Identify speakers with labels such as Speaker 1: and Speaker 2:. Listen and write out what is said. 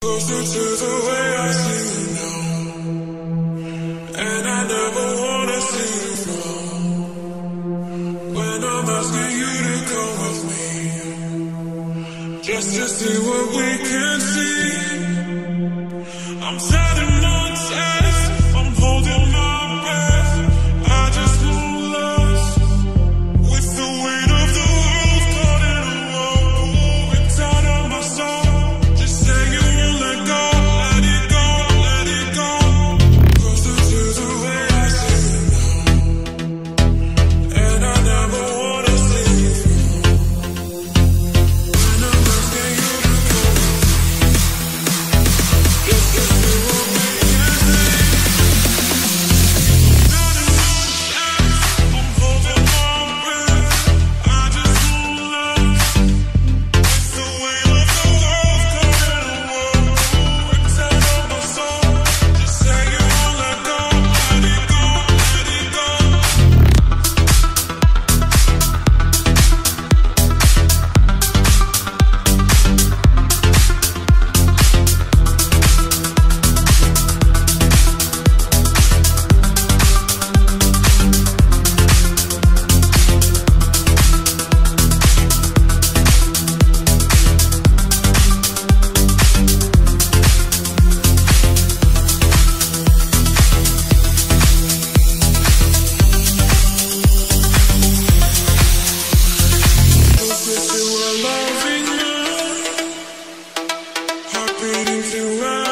Speaker 1: closer to the way I see you now. And I never wanna see you fall. When I'm asking you to come with me, just to see what we can see. I'm setting my test, I'm holding my breath. I just won't last. With the weight of the world caught in a row, inside of my soul. Just say you won't let go, let it go, let it go. Closer to the way I see you now. And I never wanna see you fall. When I'm asking you to come with me, just to see what we can see. Setting my test, I'm holding my breath. I just won't last. With the weight of the world caught in a row, inside of my soul. Just say you won't let go, let it go, let it go. Closer to a loving man, heart beating to